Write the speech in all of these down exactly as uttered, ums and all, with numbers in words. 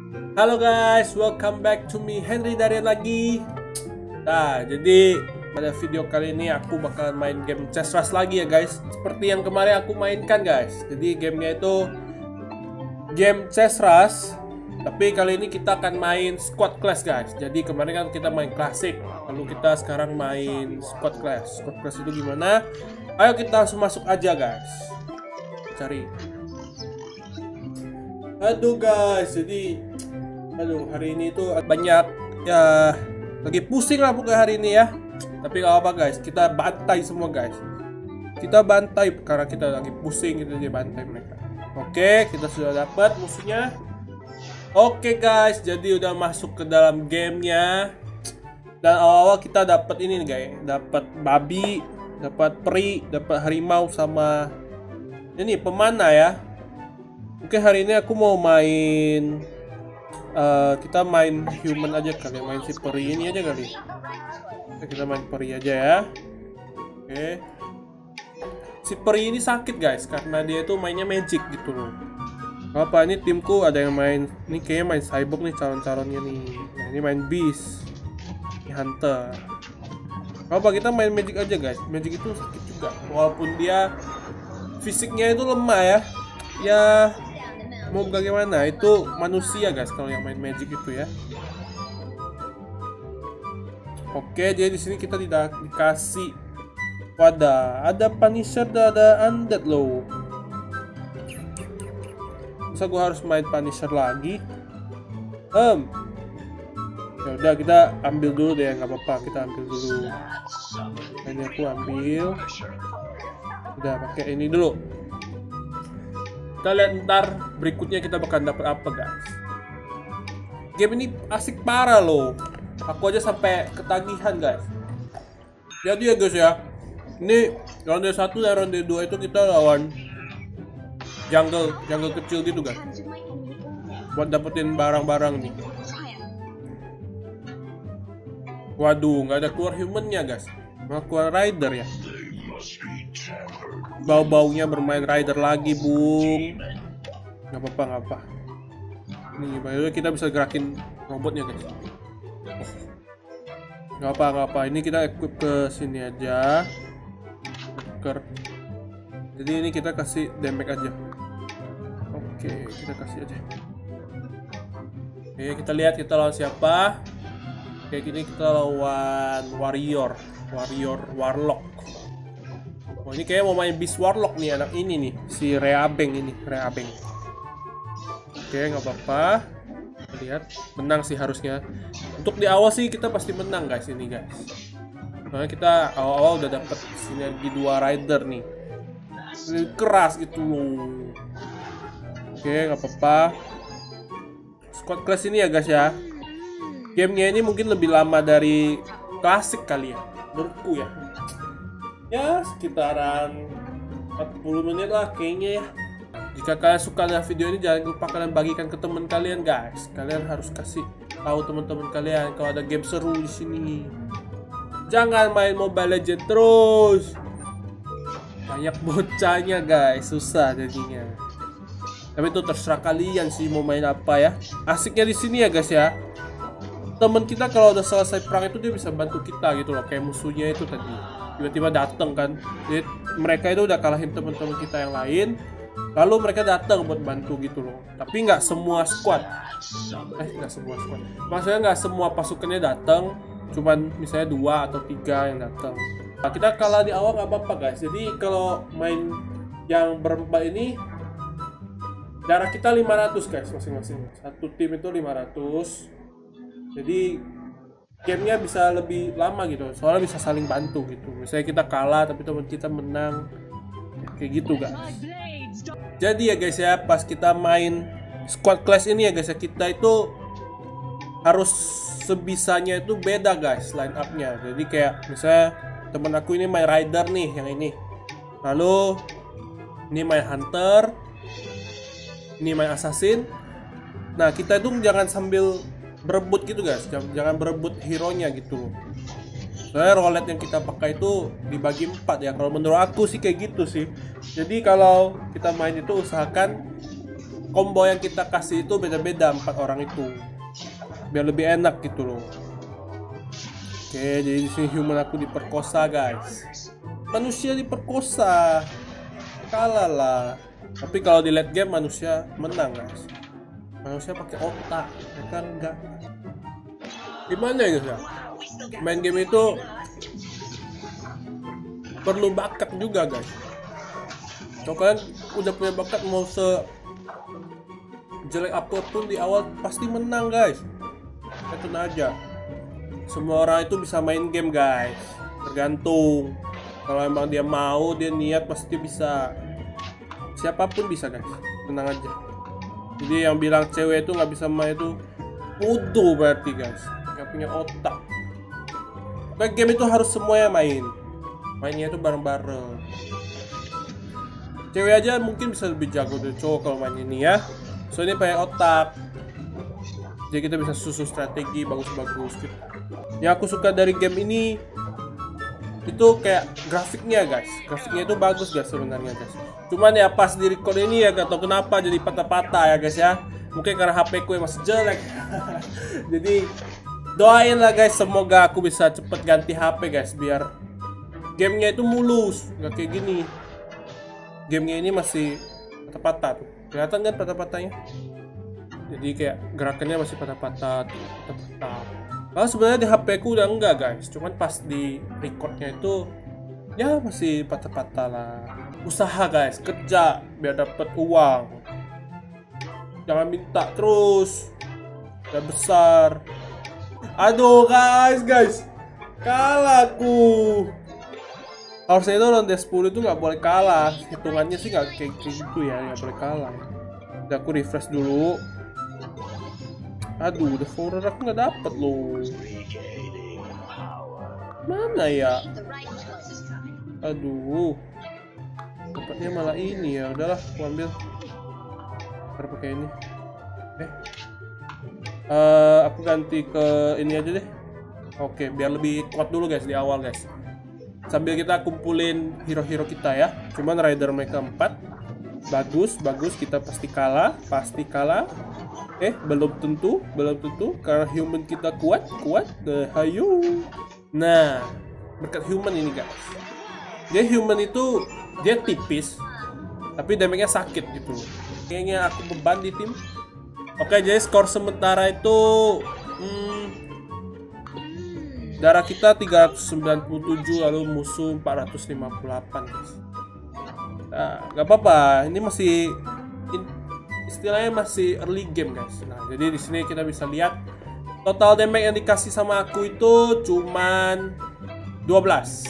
Halo guys, welcome back to me Henry Darian lagi. Nah, jadi pada video kali ini aku bakalan main game Chess Rush lagi ya guys. Seperti yang kemarin aku mainkan guys. Jadi gamenya itu game Chess Rush, tapi kali ini kita akan main Squad Clash guys. Jadi kemarin kan kita main klasik, lalu kita sekarang main Squad Clash. Squad Clash itu gimana? Ayo kita langsung masuk aja guys. Cari. Aduh guys, jadi aduh hari ini tuh banyak ya, lagi pusing lah pokoknya hari ini ya. Tapi gak apa guys, kita bantai semua guys. Kita bantai karena kita lagi pusing, kita jadi bantai mereka. Oke, kita sudah dapat musuhnya. Oke guys, jadi udah masuk ke dalam gamenya. Dan awal-awal kita dapat ini nih guys, dapat babi, dapat peri, dapat harimau sama ini pemana ya. Oke, hari ini aku mau main uh, kita main human aja kali, main si peri ini aja kali. Oke, kita main peri aja ya. Oke. Si peri ini sakit guys karena dia itu mainnya magic gitu loh. Apa ini timku ada yang main, ini kayaknya main cyborg nih calon-calonnya nih. Nah, ini main beast. Ini hunter. Apa kita main magic aja guys. Magic itu sakit juga walaupun dia fisiknya itu lemah ya. Ya mau bagaimana, itu manusia guys kalau yang main magic itu ya. Oke, jadi di sini kita tidak dikasih wadah, ada punisher dan ada undead loh. Masa gua harus main punisher lagi? Em, ya udah kita ambil dulu deh, nggak apa-apa, kita ambil dulu. Ini aku ambil. Udah pakai ini dulu. Kita lihat ntar berikutnya kita bakal dapat apa guys. Game ini asik parah loh. Aku aja sampai ketagihan guys. Jadi ya guys ya, ini ronde satu dan ronde dua itu kita lawan jungle, jungle kecil gitu guys. Buat dapetin barang-barang nih. Waduh, nggak ada keluar humannya guys, malah keluar rider ya. Bau-baunya bermain rider lagi bung. Nggak apa-apa, nggak apa. Nih, by the way kita bisa gerakin robotnya guys. Nggak apa, nggak apa. Ini kita equip ke sini aja. Tuker. Jadi ini kita kasih damage aja. Oke, kita kasih aja. Oke, kita lihat kita lawan siapa. Kayak gini kita lawan warrior, warrior warlock. Oh, ini kayak mau main beast warlock nih anak ini nih, si Reabeng ini, Reabeng. Oke, nggak apa-apa. Lihat, menang sih harusnya. Untuk di awal sih kita pasti menang guys ini guys. Nah, kita awal-awal udah dapet sinergi dua rider nih. Ini keras gitu loh. Oke, nggak apa-apa. Squad Clash ini ya guys ya. Gamenya ini mungkin lebih lama dari klasik kali ya, menurutku ya. Ya sekitaran empat puluh menit lah kayaknya ya. Jika kalian suka dengan video ini, jangan lupa kalian bagikan ke teman kalian guys. Kalian harus kasih tahu teman-teman kalian kalau ada game seru di sini. Jangan main Mobile Legends terus. Banyak bocahnya guys, susah jadinya. Tapi itu terserah kalian sih mau main apa ya. Asiknya di sini ya guys ya. Teman kita kalau udah selesai perang itu dia bisa bantu kita gitu loh, kayak musuhnya itu tadi tiba-tiba dateng kan. Jadi mereka itu udah kalahin teman-teman kita yang lain, lalu mereka datang buat bantu gitu loh. Tapi nggak semua squad, eh nggak semua squad. Maksudnya nggak semua pasukannya datang, cuman misalnya dua atau tiga yang datang. Nah, kita kalah di awal nggak apa-apa guys. Jadi kalau main yang berempat ini darah kita lima ratus guys masing-masing. Satu tim itu lima ratus. Jadi gamenya bisa lebih lama gitu, soalnya bisa saling bantu gitu. Misalnya kita kalah tapi teman kita menang, kayak gitu guys. Jadi ya guys ya, pas kita main Squad Clash ini ya guys ya, kita itu harus sebisanya itu beda guys line up-nya. Jadi kayak misalnya temen aku ini main rider nih yang ini, lalu ini main hunter, ini main assassin. Nah kita itu jangan sambil berebut gitu guys, jangan berebut hero-nya gitu loh. Soalnya roulette yang kita pakai itu dibagi empat ya, kalau menurut aku sih kayak gitu sih. Jadi kalau kita main itu usahakan combo yang kita kasih itu beda-beda empat orang itu, biar lebih enak gitu loh. Oke, jadi di sini human aku diperkosa guys, manusia diperkosa, kalah lah. Tapi kalau di late game manusia menang guys, manusia pakai otak, ya kan enggak. Gimana ya guys ya, main game itu perlu bakat juga guys. Kalau kalian udah punya bakat, mau se jelek apapun di awal pasti menang guys. Itu aja. Semua orang itu bisa main game guys, tergantung. Kalau emang dia mau, dia niat, pasti bisa. Siapapun bisa guys, tenang aja. Jadi yang bilang cewek itu nggak bisa main itu bodoh berarti guys, nggak punya otak. Kayak game itu harus semuanya main, mainnya itu bareng-bareng. Cewek aja mungkin bisa lebih jago dari cowok kalau main ini ya. Soalnya pakai otak. Jadi kita bisa susun strategi bagus-bagus gitu. Yang aku suka dari game ini itu kayak grafiknya guys. Grafiknya itu bagus guys sebenarnya guys. Cuman ya pas di record ini ya gak tau kenapa jadi patah-patah ya guys ya. Mungkin karena H P ku yang masih jelek. Jadi doain lah guys, semoga aku bisa cepet ganti H P guys, biar gamenya itu mulus, nggak kayak gini. Gamenya ini masih patah-patah tuh, kelihatan kan patah-patahnya. Jadi kayak gerakannya masih patah-patah tuh, patah-patah. Kalau sebenarnya di H P ku udah enggak guys, cuman pas di recordnya itu ya masih patah-patah lah. Usaha guys, kerja biar dapat uang, jangan minta terus, udah besar. Aduh guys, guys kalah aku. Harusnya itu ronde sepuluh itu nggak boleh kalah, hitungannya sih nggak kayak gitu ya, nggak boleh kalah. Udah aku refresh dulu. Aduh, the Devourer aku nggak dapet loh. Mana ya? Aduh, dapatnya malah ini ya. Udahlah, aku ambil. Ntar pakai ini. Eh, uh, aku ganti ke ini aja deh. Oke, biar lebih kuat dulu guys di awal guys. Sambil kita kumpulin hero-hero kita ya. Cuman rider mereka empat. Bagus, bagus, kita pasti kalah, pasti kalah. Eh, belum tentu, belum tentu karena human kita kuat, kuat. Hayu. Nah, berkat human ini guys. Dia human itu dia tipis, tapi damage-nya sakit gitu. Kayaknya aku beban di tim. Oke, jadi skor sementara itu hmm, darah kita tiga ratus sembilan puluh tujuh, lalu musuh empat ratus lima puluh delapan guys. Nah, gak apa-apa, ini masih in, istilahnya masih early game guys. Nah, jadi di sini kita bisa lihat total damage yang dikasih sama aku itu cuman dua belas.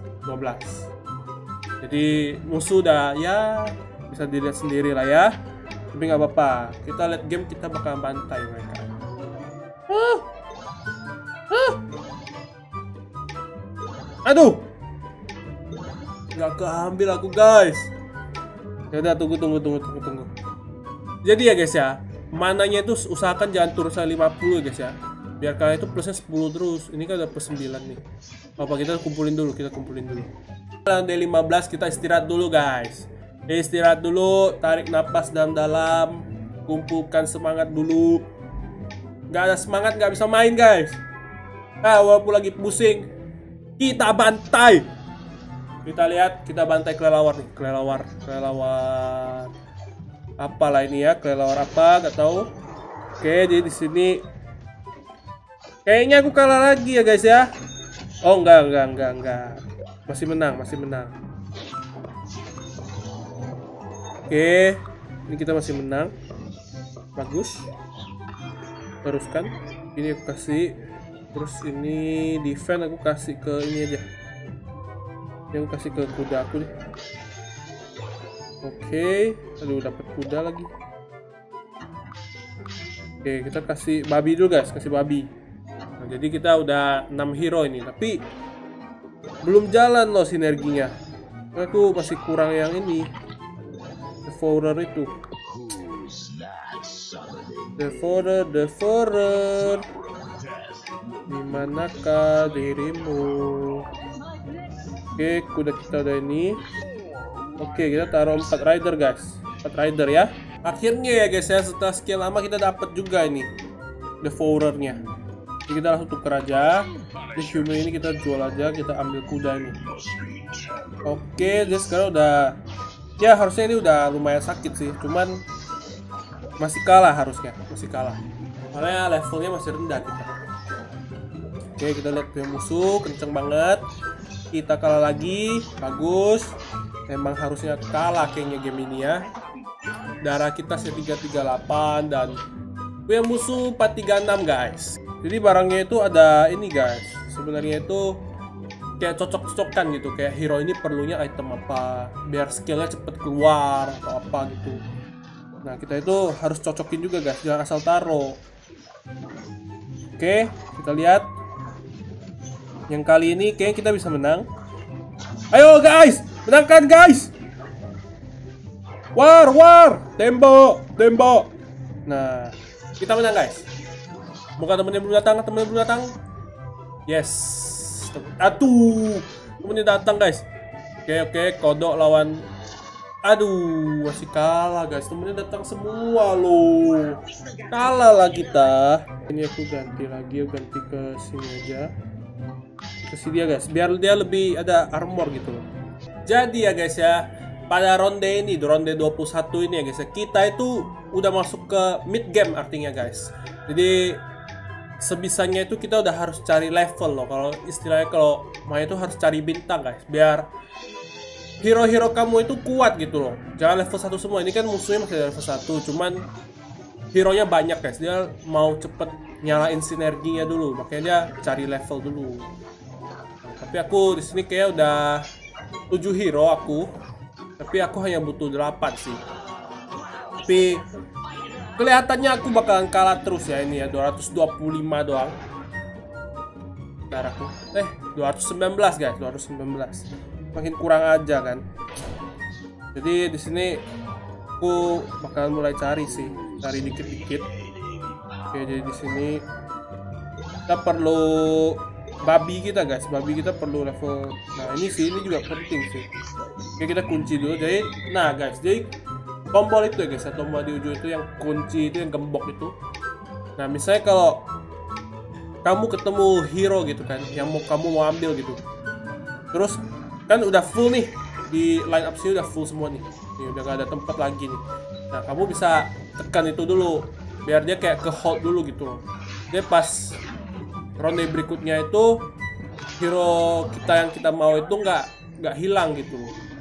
Jadi musuh udah ya bisa dilihat sendiri lah ya. Tapi nggak apa-apa, kita lihat game kita bakal bantai mereka. Huh. Huh. Aduh, nggak keambil aku guys. Ya udah, tunggu tunggu tunggu tunggu tunggu. Jadi ya guys ya, mananya itu usahakan jangan turun sampai lima puluh guys ya. Biar kalian itu plusnya sepuluh terus. Ini kan udah plus sembilan nih. Apa kita kumpulin dulu, kita kumpulin dulu. D lima belas kita istirahat dulu guys. Istirahat dulu, tarik napas dalam-dalam, kumpulkan semangat dulu. Gak ada semangat gak bisa main guys. Nah, walaupun lagi pusing, kita bantai. Kita lihat, kita bantai kelelawar nih, kelelawar, kelelawar. Apalah ini ya, kelelawar apa? Gak tahu. Oke, jadi di sini kayaknya aku kalah lagi ya guys ya. Oh enggak, enggak, enggak, enggak. Masih menang, masih menang. Oke, ini kita masih menang. Bagus. Teruskan. Ini aku kasih. Terus ini defense aku kasih ke ini aja. Ini aku kasih ke kuda aku deh. Oke, aduh dapat kuda lagi. Oke, kita kasih babi dulu guys, kasih babi. Nah, jadi kita udah enam hero ini, tapi belum jalan loh sinerginya. Aku masih kurang yang ini. Devourer itu. Devourer, Devourer. Dimanakah dirimu? Oke, kuda kita udah ini. Oke, kita taruh empat rider guys. empat rider ya. Akhirnya ya guys ya, setelah sekian lama kita dapat juga ini Devourernya. Jadi kita langsung tuker aja. Ini human ini kita jual aja, kita ambil kuda ini. Oke, jadi sekarang udah, ya harusnya ini udah lumayan sakit sih, cuman masih kalah harusnya, masih kalah. Soalnya levelnya masih rendah kita. Oke, kita lihat punya musuh kenceng banget. Kita kalah lagi, bagus. Memang harusnya kalah kayaknya game ini ya. Darah kita tiga tiga delapan dan punya musuh empat tiga enam guys. Jadi barangnya itu ada ini guys. Sebenarnya itu kayak cocok-cocokan gitu. Kayak hero ini perlunya item apa, biar skillnya cepet keluar atau apa gitu. Nah kita itu harus cocokin juga guys, jangan asal taruh. Oke, kita lihat. Yang kali ini kayaknya kita bisa menang. Ayo guys, menangkan guys. War, war, tembok, tembok. Nah, kita menang guys. Bukan temennya belum datang, temennya belum datang. Yes. Aduh, temennya datang guys. Oke, oke, kodok lawan. Aduh, masih kalah guys. Temennya datang semua loh. Kalah lah kita. Ini aku ganti lagi, aku ganti ke sini aja. Ke sini ya guys, biar dia lebih ada armor gitu loh. Jadi ya guys ya, pada ronde ini, ronde dua puluh satu ini ya guys ya, kita itu udah masuk ke mid game artinya guys. Jadi sebisanya itu kita udah harus cari level loh. Kalau istilahnya kalau main itu harus cari bintang guys, biar hero-hero kamu itu kuat gitu loh. Jangan level satu semua. Ini kan musuhnya masih level satu, cuman hero-nya banyak guys. Dia mau cepet nyalain sinerginya dulu, makanya dia cari level dulu. Tapi aku di sini kayak udah tujuh hero aku. Tapi aku hanya butuh delapan sih. Tapi kelihatannya aku bakalan kalah terus ya ini ya, dua ratus dua puluh lima doang. Bentar aku. Eh, dua ratus sembilan belas guys, dua ratus sembilan belas. Makin kurang aja kan. Jadi di sini aku bakalan mulai cari sih, cari dikit-dikit. Oke, jadi di sini kita perlu babi kita guys, babi kita perlu level. Nah ini sih, ini juga penting sih. Oke, kita kunci dulu. Jadi, nah guys, jadi tombol itu ya guys, ya, tombol di ujung itu yang kunci itu, yang gembok itu. Nah misalnya kalau kamu ketemu hero gitu kan, yang mau kamu mau ambil gitu, terus kan udah full nih di line up sini, udah full semua nih. Nih udah gak ada tempat lagi nih. Nah kamu bisa tekan itu dulu, biar dia kayak ke hold dulu gitu loh. Dia pas ronde berikutnya itu hero kita yang kita mau itu nggak nggak hilang gitu.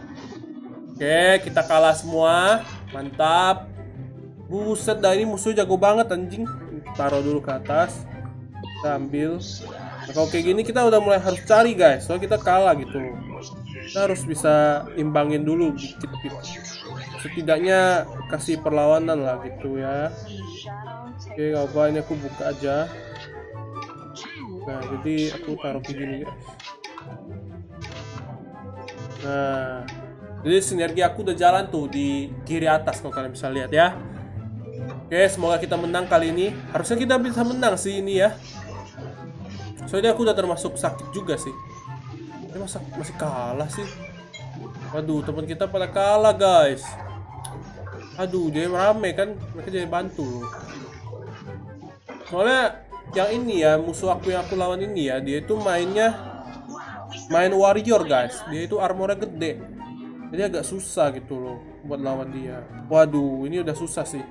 Oke, kita kalah semua, mantap. Buset dah, ini musuh jago banget anjing. Taruh dulu ke atas, kita ambil. Nah, kalau kayak gini kita udah mulai harus cari guys, soalnya kita kalah gitu. Kita harus bisa imbangin dulu dikit gitu. Setidaknya kasih perlawanan lah gitu ya. Oke, gak apa, ini aku buka aja. Nah, jadi aku taruh kayak gini guys. Nah, jadi sinergi aku udah jalan tuh di kiri atas kalau kalian bisa lihat ya. Oke, semoga kita menang kali ini. Harusnya kita bisa menang sih ini ya. Soalnya aku udah termasuk sakit juga sih. Ini masa masih kalah sih. Waduh, teman kita pada kalah guys. Aduh, jadi rame kan, mereka jadi bantu loh. Soalnya yang ini ya, musuh aku yang aku lawan ini ya, dia itu mainnya main warrior guys. Dia itu armornya gede, jadi agak susah gitu loh buat lawan dia. Waduh, ini udah susah sih.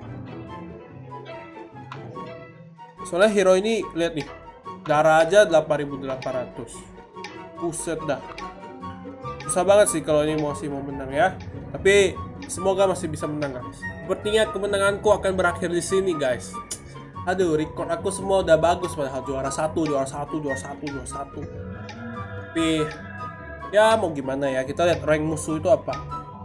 Soalnya hero ini lihat nih, darah aja delapan ribu delapan ratus. Buset dah, susah banget sih kalau ini masih mau menang ya. Tapi semoga masih bisa menang guys. Sepertinya kemenanganku akan berakhir di sini guys. Aduh, record aku semua udah bagus, padahal juara satu, juara satu, juara satu, juara satu. Tapi ya mau gimana ya, kita lihat rank musuh itu apa.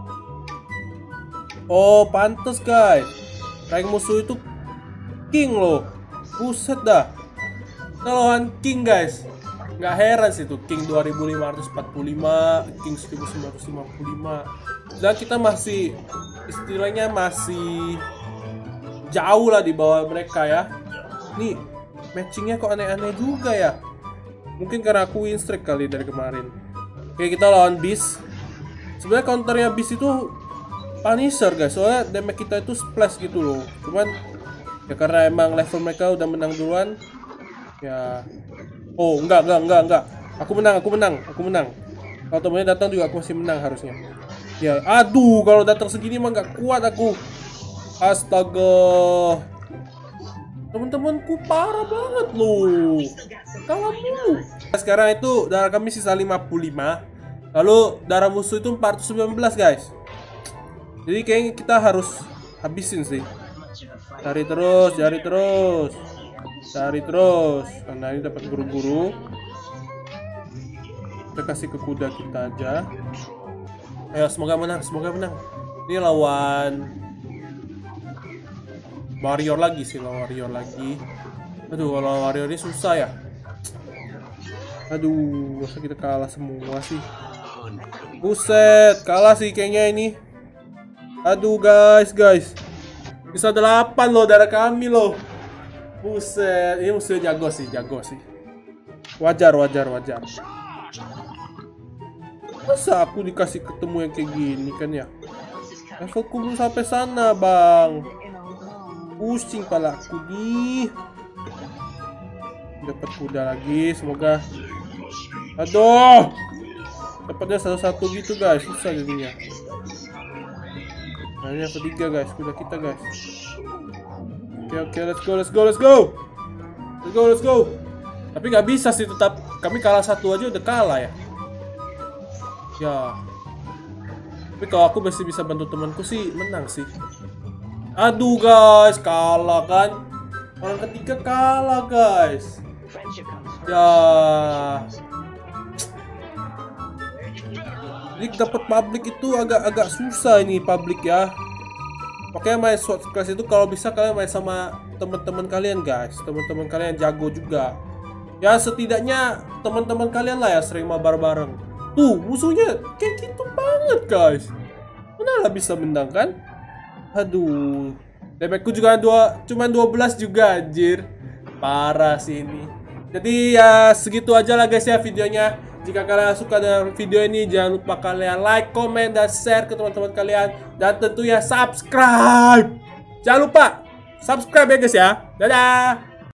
Oh, pantes guys, rank musuh itu king loh. Buset dah, kita lawan king guys. Nggak heran sih tuh, king dua ribu lima ratus empat puluh lima, king seribu sembilan ratus lima puluh lima. Dan kita masih, istilahnya masih jauh lah di bawah mereka ya. Nih, matchingnya kok aneh-aneh juga ya. Mungkin karena aku win streak kali dari kemarin. Oke, kita lawan Beast. Sebenarnya counternya Beast itu Punisher guys, soalnya damage kita itu splash gitu loh. Cuman ya karena emang level mereka udah menang duluan. Ya. Oh, enggak, enggak, enggak, enggak. Aku menang, aku menang, aku menang. Kalau temennya datang juga aku masih menang harusnya. Ya, aduh, kalau datang segini mah nggak kuat aku. Astaga. Teman-temanku parah banget loh. Kalah mulu. Sekarang itu darah kami sisa lima puluh lima. Lalu darah musuh itu empat ratus sembilan belas guys. Jadi kayaknya kita harus habisin sih. Cari terus, cari terus. Cari terus. Karena ini dapat guru-guru. Kita kasih ke kuda kita aja. Ayo semoga menang, semoga menang. Ini lawan warrior lagi sih, lawan warrior lagi. Aduh, kalau warrior ini susah ya. Aduh, masa kita kalah semua sih. Buset, kalah sih kayaknya ini. Aduh guys, guys. Bisa delapan loh darah kami loh. Buset, ini musuhnya jago sih, jago sih. Wajar, wajar, wajar. Masa aku dikasih ketemu yang kayak gini kan ya? Levelku belum sampai sana bang. Pusing pala aku nih. Dapat kuda lagi, semoga. Aduh, dapatnya satu-satu gitu guys, susah jadinya. Nah ini yang ketiga guys, kuda kita guys. Oke oke, let's go, let's go, let's go, let's go, let's go. Tapi nggak bisa sih, tetap kami kalah satu aja udah kalah ya. Ya. Tapi kalau aku masih bisa bantu temanku sih menang sih. Aduh guys, kalah kan? Orang ketiga kalah guys. Ya. Jadi dapat publik itu agak-agak susah ini publik ya. Makanya main sword class itu kalau bisa kalian main sama teman-teman kalian guys. Teman-teman kalian jago juga. Ya setidaknya teman-teman kalian lah ya sering mabar bareng. Tuh musuhnya kayak gitu banget guys. Mana lah bisa menang kan? Aduh, damage-ku juga dua, cuma dua belas juga anjir. Parah sih ini. Jadi ya segitu aja lah guys ya videonya. Jika kalian suka dengan video ini, jangan lupa kalian like, comment, dan share ke teman-teman kalian. Dan tentunya subscribe. Jangan lupa subscribe ya guys ya. Dadah.